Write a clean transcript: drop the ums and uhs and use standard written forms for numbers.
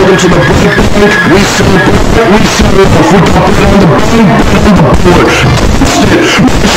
Welcome to the break bang. We celebrate, we set it off. We got bread on the bang, bread on the board. Taste it.